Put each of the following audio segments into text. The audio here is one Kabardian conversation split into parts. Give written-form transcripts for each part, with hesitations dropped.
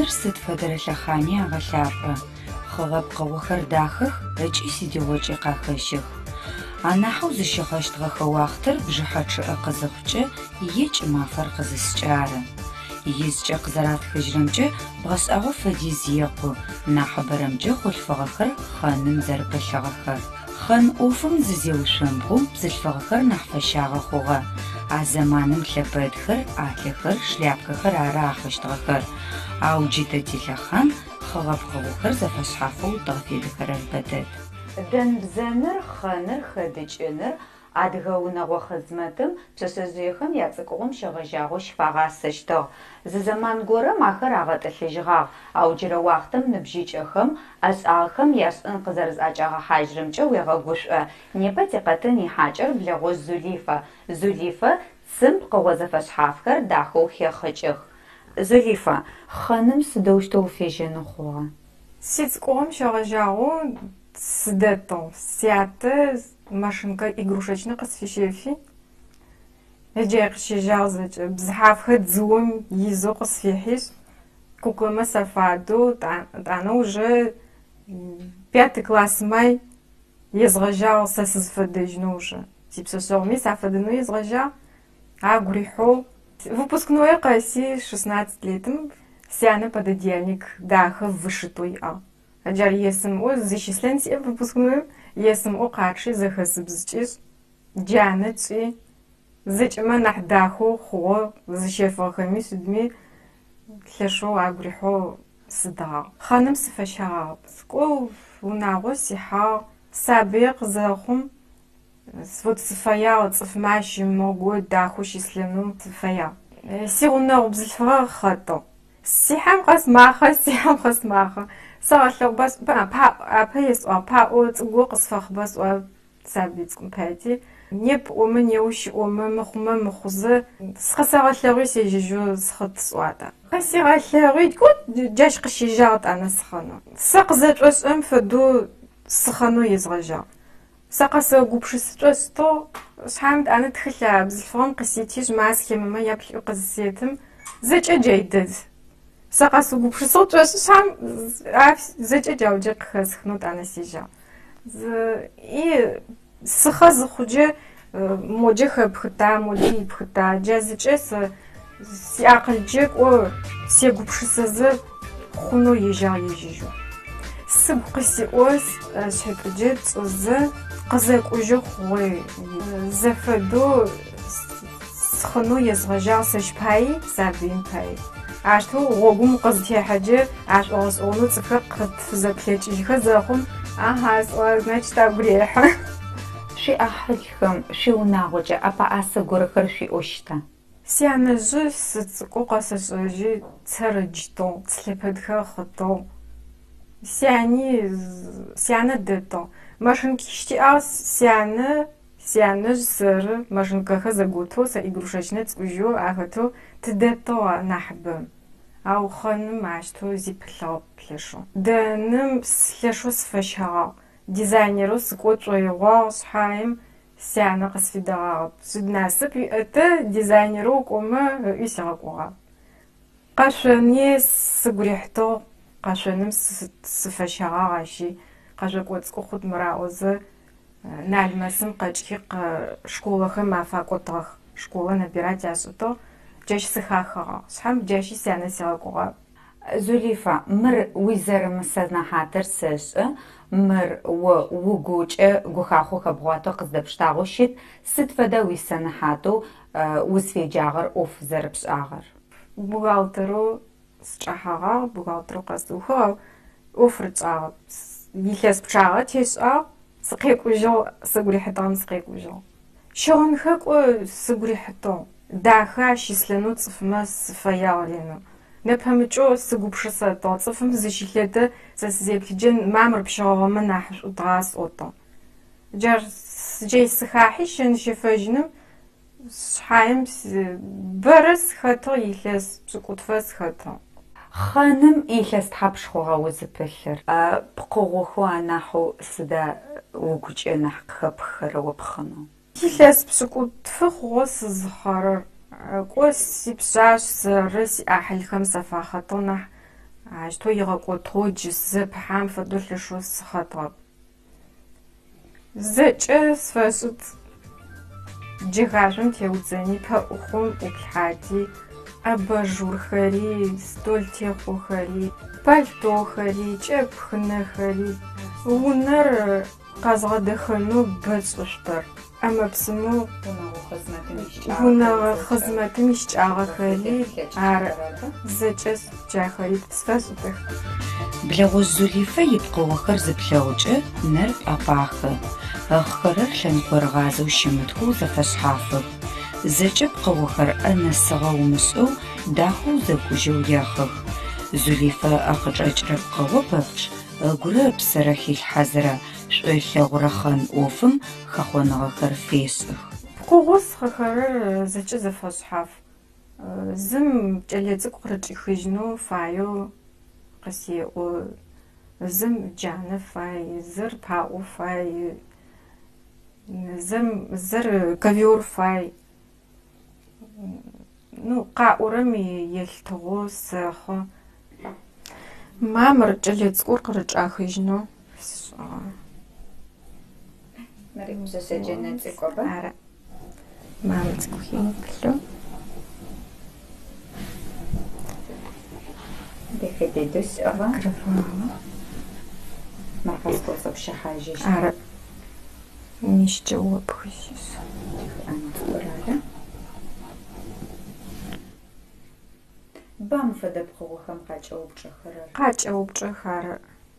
Зэманыр сыд фэдэрэ лъэхъани агъэлъапӏэ. Хъыгъэпкъыгъохэр дахэх ыкӏи сидеокӏи къахэщых. Анахьэу зыщыгъэщтыгъэхэ уахътэр бжыхьэ чъыӏэ къызыхъукӏэ икӏ мафэр къызыскӏэ ары. Изкӏэ къызэратхыжьрэмкӏэ бгъэшӏэгъо фэдиз екъу, нахьыбэрэмкӏэ хъулъфыгъэхэр хъэным зэрэпылъыгъэхэр. Хъэн ӏофым зызеушъомбгъу бзылъфыгъэхэр нахь фэщагъэ хъугъэ. А зэманым лъэпэдхэр, ӏалъэхэр, шляпкэхэр ары ахыщтыгъэхэр. Ау джытэ тилъэхъан хъыгъэпкъыгъохэр зэфэшъхьафэу тыгъэфедэхэрэр бэдэд. Дэнбзэныр, хъэныр, хэдыкӏыныр адыгэ унэгъо хъызмэтым пшъэшъэжъыехэм яцӏыкӏугъом щэгъэжьагъэу щыфагъасэщтыгъ. Зы зэман горэм ахэр агъэтӏылъыжьыгъагъ, ау джырэ уахътэм ныбжьыкӏэхэм ӏэшӏагъэхэм яшӏэн къызэрэзӏакӏагъэхьажьырэмкӏэ уегъэгушӏо. Непэ тикъэтын ихьакӏэр блэгъощ Зулифэ. Зулифэ цым пкъыгъо зэфэшъхьафхэр дахэу хехъыкӏых. Зулифэ, хъэным сыдэущтэу уфежьэны хъугъа? Сицӏыкӏугъом щэгъэжьагъэу сыдэтыгъ. Сятэ машинкэ игрушечнэ къысфищэфи. Еджай къыщежьагъ зэкӏэ. Бзыхьафхэ дзыом изэу къысфихьышъ. Кукэмэ сэфадэу тӏанэ уже 5 классым май езгъэжьагъ сэ сызфэдэжьынэу уже. Сипшъэшъэгъуми сафэдэнэу езгъэжьагъ. Агу рихьэу выпускное къэси 16 летым сянэ пододельник дахэ вышиту иӏагъ. Аджар есымӏо зыщыслъэн сиӏэп выпускноем, есымӏо къачъи зэхэсыбзыкӏышъ. Джанэ цӏи зэкӏэмэ нахь дахэу хъугъэ зыщефыгъэхэми сыдми лъэшэу агу рихьэу сыдыгъагъ. Хъэным сыфэщагъагъ. Сыкӏоу унагъо сихьагъ. Сабые къызэхъум вот сыфэягъ цӏыф мащи мыгъо дахэу щыслъэнэу сыфэягъ. Сигъунэгъу бзылъфыгъэ хэтыгъ. Сихьэм къэс махъэ, сихьэм къэс махъэ. Сэгъэлъэгъуба апэ есӏуагъ паӏо цӏыгоу къысфэхъыба сӏуагъ сабый цӏыкӏум пэти. Непӏомэ неущыӏомэ мыхъумэ мыхъузэ сыкъысэгъэлъэгъуи сежьэжьэу схъыт сӏуатэ. Къысигъэлъэгъуи джащ къыщежьагъ тӏанэ сыхъэнэу. Сэ къызэшӏошӏэм фэдэу сыхъэнэу езгъэжьагъ. Сэ къэсэгупшысыкӏэщтыгъ. Шъхьам тӏанэ тхылъ бзылъфыгъэм къыситыжь маз хемэмэ яплъыӏэу къызысетым зэкӏэ джай дэд. Сэ къэсыгупшысыгъ кӏэщы шъхьам зэкӏэ джаудже къыхэсхынэу тӏанэ сежьагъ. И сыхъэ зыхъуджэ моджэ хэпхыта, моджэ ипхыта. Джазыкӏэ сэ сиакъылкӏэ кӏо сегупшысэзэ хъунэу ежьагъ ежьыжьэу. Сыгу къысиӏо шъхьэкӏыджэ цӏызэ къызэкӏужьы хъугъэ. Зэфэдэу схъынэу езгъэжьагъ сэшъ паи, сабыим паи. Аштэу гъогум къызтехьэджэ ашӏуагъэ-шӏугъэнэу цӏыфхэр къытфызэплъэкӏыжьхэ зэхъум сӏуагъ значит агу рехьы. Шъуиӏахьылхэм шъуиунагъокӏэ апаӏасэ горэхэр шъуиӏощта? Сянэжъы сыцӏыкӏоу къэсэшӏэжьы цэрэджтыгъ, цылъэпэдхэр хъытыгъ. Сянэ дэтыгъ. Машинки щтиӏагъ сянэжъ сэры машинкэхэр зэготэу сэ игрушечнэ цӏыӏужьэу ахэтэу тыдэтыгъ нахьыбэм. Ау хъэным ащтэу зипылъыгъ плъэшэу. Дэным слъэшэу сыфэщагъагъ. Дизайнерэу сыкӏочӏоигъуагъ шъхьаим сянэ къысфидэгъагъ. Насып уиӏэтэ дизайнерэу укӏомэ ыӏуи сигъэкӏугъагъ. Къэшъони сыгу рихьтыгъ. Къэшъоным сыфэщагъагъ ащи. Къэшъокӏо цӏыкӏу хъутмэ аӏозэ Налмэсым къэкӏи школэхэм афакӏотыгъэх. Школэ набирать яшӏытыгъ. Джащ сыхахыгъагъ. Шъхьам джащи сянэ сигъэкӏугъагъ. Зулифа, мыр уизэрымысэнэхьатыр сэшӏы. Мыр о угукӏэ гухахъо хэбгъуатэу къыздэпштагъэу щыт. Сыд фэдэ уисэнэхьатэу узфеджагъэр ӏоф зэрэпшӏагъэр? Бухгалтерэу сыкӏахьагъагъ. Бухгалтерэу къэсыухыгъ. Ӏоф рычӏагъ. Илъэс пчъагъэ тешӏагъ. Сыкъекӏужьыгъ. Сыгу рихьытыгъэм сыкъекӏужьыгъ. Щыгъынхэ кӏо сыгу рихьытыгъ. Дахэ ащыслъэнэу цӏыфмэ сыфэягъ ренэу. Нэпэмыкӏэу сыгупшысэтыгъ. Цӏыфым зыщилъэтэ сэ сызеплъыджэ мамыр пщыгъэгъэмэ нахь шӏутыгъа сӏотыгъ. Джар джай сыхахьи щэнышъэфэжьыным шъхьаим бэрэ схэтыгъ, илъэс пшӏыкӏутфэ схэтыгъ. Хъэным илъэс тхьапш хъугъа узыпылъыр? Пкъыгъохэу анахьэу сыда угукӏэ нахь къыхэпхэрэ опхъынэу? Илъэс пшӏыкӏутфы хъугъэ сызыхъэрэр. Кӏо сипшъашъ сэры сиӏахьылхэм сэфахэтыгъ нахь Ащто игъэкӏотыгъо джысэ пхьам фэдэу лъэшэу сыхъэтыгъэп. Зэкӏэ сфэшӏыт джэхашъом теудзэни пэӏухъум ӏуплъхьати абажурхэри, столтехъохэри, пальтохэри, кӏэпхынэхэри унэр къэзгъэдэхэнэу бэшӏыштэр. Ӏэмэпсымэу унэгъо хъызмэтым ищыкӏагъэхэри ары зэкӏэ джахэри сфэшӏытых. Блэгъуз Зулифэ ипкъыгъохэр зыплъэгъукӏэ нэр пӏапӏахэ. Ахъхэрэр лъэныкъорыгъазэу щымытхэу зэфэшъхьафых. Зэкӏэ пкъыгъохэр ӏэнэсыгъэ умышӏэу дахэу зэкӏужьэу ехых. Зулифэ ахъычӏэкӏрэ пкъыгъо пэпчъ ыгурэ ыпсэрэ хилъхьэзырэ шӏолъэгъурэ хэн ӏофым хэхъоныгъэхэр фешӏых. Пкъыгъо зыхъэхэрэр зэкӏэ зэфэшъхьаф. Зым кӏэлэцӏыкӏу къырыкӏыхыжьынэу фаеу къысеӏо. Зым джанэ фай, зыр паӏо фай, зыр ковёр фай. Ну къаӏорэм елъытыгъо сэхъо. Мамэр кӏэлэцӏыкӏур къырыкӏахыжьынэу сшӏыгъэ. Мэри узэшэджэнэ цӏыкӏоба? Ары. Мамэ цӏыкӏухи плъэу. Дэхэдэдэу сшӏыгъэ? Маркъэскӏоцӏэ пщэхьажьэщ. Ары. Нищыкӏэ опхыщыщ. Анахъорарэ. Бам фэдэ пкъыгъохэм къакӏэупчӏэхэрэр? Къакӏэупчӏэх ары.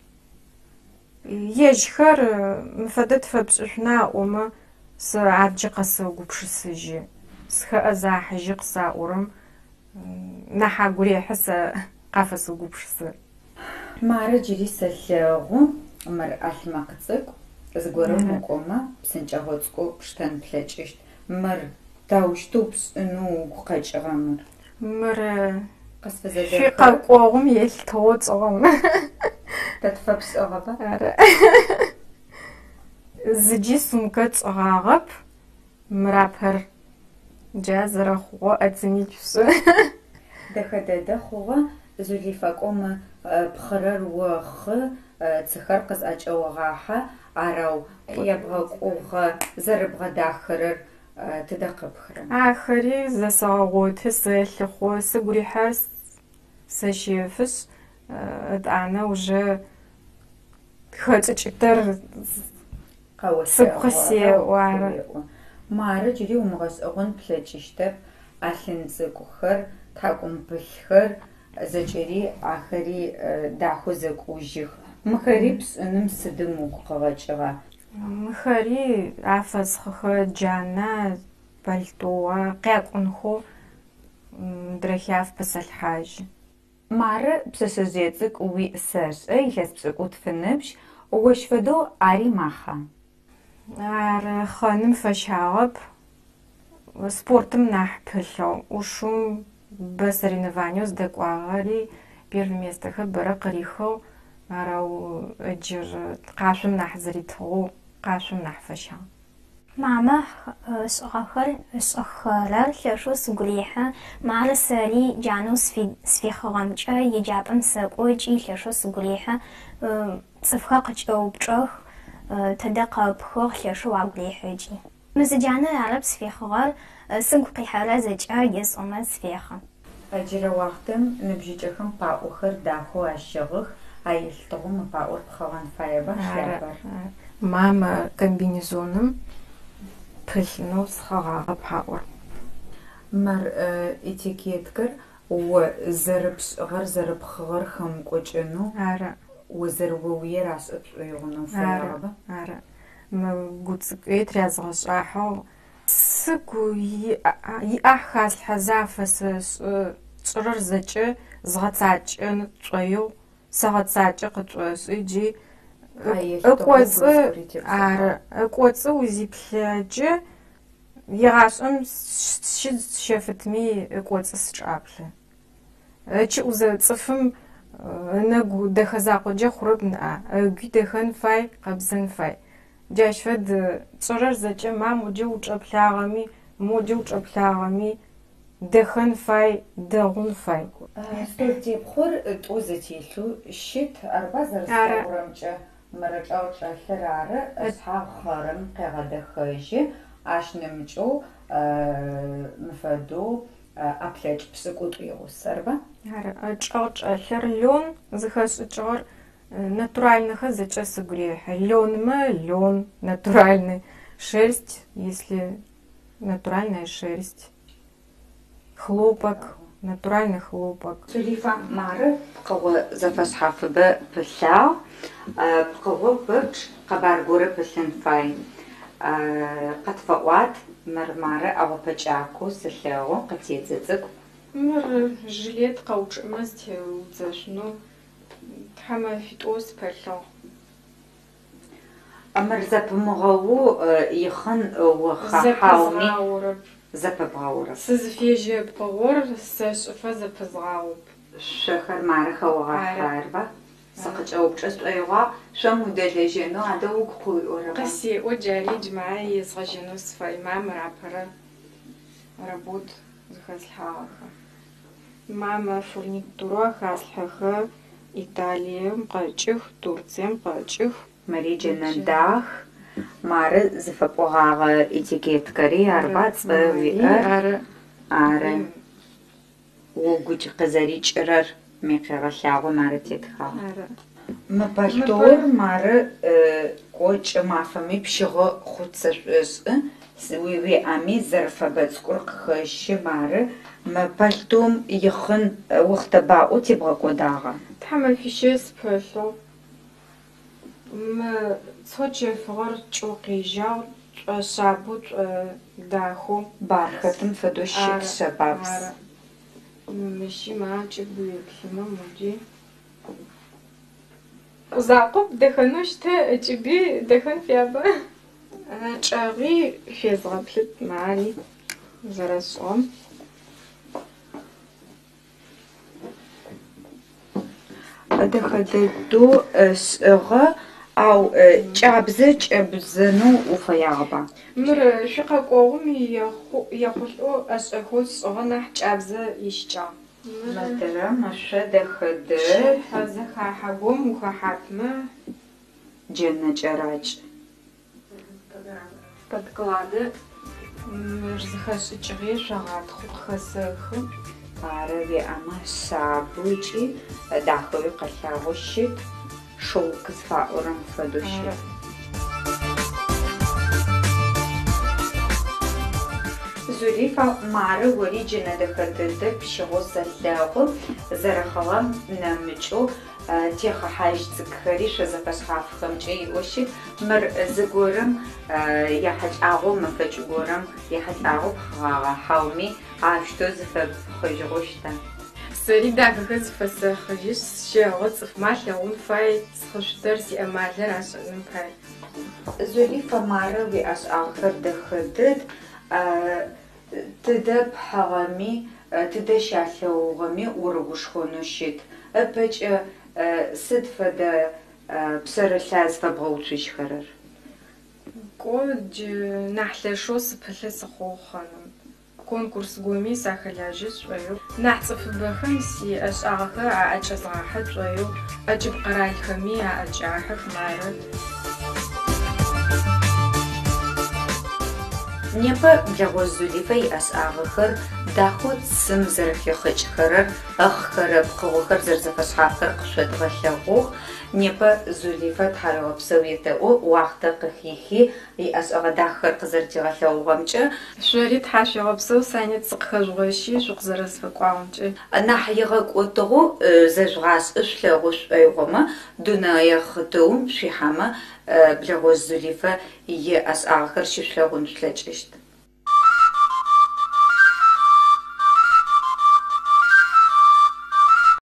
Ежьхэр мыфэдэ тыфэпшӏышъуна аӏомэ сэ арджэ къэсэгупшысыжьы. Схэӏэзахьыжьы къысаӏорэм нахь агу рехьы сэ къафэсэгупшысы. Мары джыри сэлъэгъу мыр ӏалъмакъ цӏыкӏу зыгорэм укӏомэ псынкӏэгъо цӏыкӏоу пштэн плъэкӏыщт. Мыр таущтэу пшӏынэу угу къэкӏыгъэ мыр? Мыр къысфызэдэхэр? шъуикъэкӏогъум елъытыгъо цӏыгъэм. Тэ тыфэпшӏыгъэба? Ары. Зыджи сумкэ цӏыгъагъэп. Мырапэр джа зэрэхъугъо ӏэцынитӏушъы. Дэхэдэдэ хъугъэ Зулифэ кӏомэ пхъырэр охъы, цыхэр къызӏакӏэогъахьэ, арау ебгъэкӏугъэ зэрыбгъэдахырэр тыдэ къыпхырэ? Ахэри зэсэгъэгъоты, сэлъыхъо, сыгу рихьэр сэщэфышъ. Ытӏанэ уже хэкӏыкӏытэр сыгу сеӏо ары. Мары джыри умыгъэшӏэгъон плъэкӏыщтэп. Ӏалъын цӏыкӏухэр, тхьакӏумпылъхэр зэкӏэри ахэри дахэу зэкӏужьых. Мыхэри пшӏыным сыдым угу къыгъэкӏыгъа? Мыхэри афэсхъыхэ джанэ, пальтоа, къякӏунхэу драхиаф пэсэлъхьажьы. Мары пшъэшъэжъые цӏыкӏу уиӏ сэшӏэ, илъэс пшӏыкӏут фыныбжь, ощ фэдэу ари маха? Ары хъэным фэщагъэп. Спортым нахь пылъыгъ. ӏушум бэ соревнованиеу здэкӏуагъэри первое местэхэр бэрэ къырихыгъ. Арау ыджыр къашъом нахь зэритыгъэу къашъом нахь фэщагъ. Мамэ шӏыгъэхэр шӏыхэрэр лъэшъу сыгу рехьы. Мары сэри джанэу сфихыгъэмкӏэ еджапӏэм сэкӏо ыкӏи лъэшъу сыгу рехьы. Цӏыфхэр къыкӏэупчӏэх, тэдэ къэпхыгъ, лъэшъу агу рехьы ыкӏи. Мы зы джанэ арэп сфихыгъэр, сыгу къихьэрэ зэкӏэ есӏомэ сфехьы. Джырэ уахътэм ныбжьыкӏэхэм паӏохэр дахэу ащыгъых, аелъытыгъэу мы паӏор пхъэгъэн фаеба шъуябэр? Мамэ комбинезоным пылъынэу схъэгъагъэп паӏор. Мыр этикеткэр о зэрыпшӏыгъэр, зэрыпхъыгъэр хэмыкӏокӏэнэу Ары. озэрыоуер ашӏэпшӏоигъунэу фаерыба? Ары. Мы гуцӏыкӏуе трязгъэшӏахьэу сыгу иӏахь халъхьэзафэ шӏырэр зэкӏэ згъэцакӏэн цӏоеу сэгъэцакӏэ къычӏошӏы ыкӏи ыкӏоцӏы ары ыкӏоцӏы узиплъэкӏы егъашӏэм щыдз щэфытми ыкӏоцӏы сыкӏаплъы. Ыкӏи узэцӏыфым ынэгу дэхэзакъоджэ хъурэп ныӏа. Ыгуи дэхэн фай, къэбзэн фай. Джащ фэд цӏырэр зэкӏэ мам оджэ учӏэплъагъэми, моджэ учӏэплъагъэми дэхэн фай, дэгъун фай. Столтепхъор тӏозэтелъу щыт арбазэрсэурэмкӏэ мэрычӏэу-чӏэлъыр ары ышъхьагъхэрэм къегъэдэхэжьы ащ нэмыкӏэу мыфэдэу аплъэкӏ пшӏыкӏутӏу игъусэрба. Ары ычӏэгъ-чӏэлъыр лён зыхэшӏыкӏыгъэр натуральныхэ зэкӏэ сыгу рехьы. Лёнмэ лён натуральный, шерсть, если натуральная шерсть. Хлопок, натуральный хлопок. Зулифа мары пкъыгъо зэфэшъхьафыбэ пылъагъ, пкъыгъо пэпчъ къэбаргорэ пылъын фай. Къэтфэӏуат мыр мары ӏэгъопэкӏакъо сылъэгъу къытедзэцӏыкӏу. Мыр жилет къэучӏымэ зытеудзэшъунэу тхьэмэ фитӏоу сыпэлъыгъ. Мыр зэпымыгъэу ихъын уахахьауми зэпыбгъэурэп. Сызыфежьэ пкъыгъор сэшӏыфэ зэпызгъауэп. Шъохэр мары хэугъэхьарба. Сыкъыкӏэупчӏэ сшӏоигъуагъ, шъом удэлэжьэнэу адэу угу къыуиӏорэба. Къысеӏо джари джмае езгъэжьэнэу сыфай. Мамэр апэрэ работ зыхэслъхьагъэхэ. Мамэ фурнитурэ хаслъхьэхэ Италием къэкӏых, Турцием къэкӏых. Мэри джэнэндах, мары зыфэпӏогъагъэ этикеткэри арба цӏэ уиӏэр. Ары. Угукӏ къызэрикӏырэр мекъегъэлъагъо мары тетхагъ. Мы пальтор мары кӏокӏ мафэми пщыгъэ хъуцэшъошӏы. Уиӏами зэрэфэбэцӏкӏур къыхэщы мары. Мы пальтом ихъын уахътэбаӏо тебгъэкӏодагъа. Тхьэмэ фищэ сыпэлъыгъ. Мы цочэфыгъэр кӏэу къежьагъ, шъабэу дахэу. Бархатым фэдэу щыт шъэбапс. Мыщи макӏэ быеплъымэ моди. Узакъоп дэхэнэу щтэ ыкӏыби дэхэн фяба. Чӏэгъи фезгъэплъыт мари зэрэсӏом. Дэхэдэдэу шӏыгъэ, ау кӏабзэ кӏэбзэнэу уфэягъэба. Мыр шъукъэкӏуэгъум ехъулӏэу ӏэшӏэхэу сшӏыгъэ нахь кӏабзэ ищыкӏагъ. Мэтэрэ мэшъо дэхэдэ. Зэхахьэгъом ухэхьатмэ Джэнэ кӏэракӏ. Подклады мыр зыхэшӏыкӏыгъи шъогъатхъу къыхэсэхы. Ары уиӏэмэ шъабыкӏи дахэуи къэлъагъо щыт. Шоу къызфаӏорэм фэдэу щыт. Зулифа мары ори джэнэ дэхэдэдэ пщыгъо зэлъэгъу зэрэхъыгъэм нэмыкӏэу техъыхьажь цӏыкӏхэри шъозэфэшъхьафхэмкӏэ иӏощы. Мыр зыгорэм ехьылӏагъэу мэфэкӏ горэм ехьылӏагъэу пхъэгъагъэхьауми ащтэу зыфэпхъыжьыгъэу щыта. Сэри дахэхэ зыфэсэхъыжьы щэгъо цӏыфмэ лъэгъун фай схъышъутэр сиӏэмалэр ашӏэным пай. Зулифа мары уиӏэшӏагъэхэр дэхэдэд. Тыдэ пхьэгъэми, тыдэ щалъэгъугъэми урыгушхонэу щыт. Ыпэкӏэ сыд фэдэ пшъэрылъа зыфэбгъэуцужьхэрэр? Кӏо нахь лъэшэу сыпылъэ сыхъугъэхэным. Конкурс гоми сахэлажьы шӏоигъу. Нахь цӏыфыбэхэм сиӏэшӏагъэхэ аӏэкӏэзгъахьэ шӏоигъу. ӏэкӏыб къэралхэми аӏэкӏахьэх мары. Непэ благъожь Зулифэ иӏэшӏагъэхэр дахэу цым зэрэхехъыкӏхэрэр, ӏыхъхэрэ пкъыгъохэр зэрэзэфэшъхьафхэр къышъодгъэлъэгъугъ. Непэ Зулифэ тхьарыгъэпсэу етэӏо уахътэ къыхихи иӏэшӏэгъэ дахэхэр къызэрытегъэлъэгъугъэмкӏэ. Шъори тхьашъуигъэпсэу Санет зыкъыхэжъугъэщи шъукъызэрэсфэкӏуагъэмкӏэ. Нахь игъэкӏотыгъу зэжъугъашӏэ шъулъэгъу шӏоигъомэ дунэе хъытэум шъуихьэмэ благъожь Зулифэ иӏэшӏагъэхэр щишъулъэгъун шъулъэкӏыщт.